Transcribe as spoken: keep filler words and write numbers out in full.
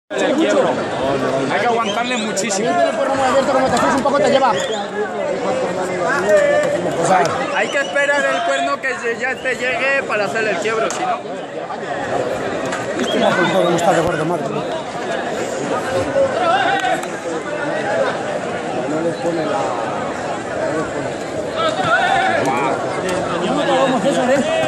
El quiebro. Hay que aguantarle muchísimo. Como te fuiste un poco te lleva. Hay, hay que esperar el cuerno que ya te llegue para hacer el quiebro, si no. No está de acuerdo, madre. No les pone la. No les pone. Yo no acabamos eso, ¿eh?